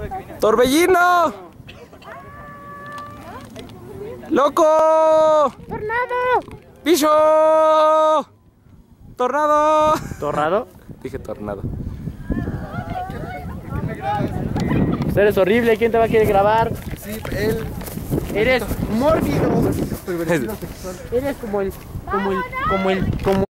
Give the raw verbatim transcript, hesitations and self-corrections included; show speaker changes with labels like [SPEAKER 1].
[SPEAKER 1] ¡Torbellino! ¡Loco!
[SPEAKER 2] ¡Tornado!
[SPEAKER 1] ¡Bisho! ¡Tornado!
[SPEAKER 2] ¿Tornado?
[SPEAKER 1] Dije tornado.
[SPEAKER 2] Usted eres horrible, ¿quién te va a querer grabar?
[SPEAKER 3] Sí, él.
[SPEAKER 2] Eres mórbido.
[SPEAKER 3] Pervertido sexual.
[SPEAKER 2] Eres como el, como el, como el, como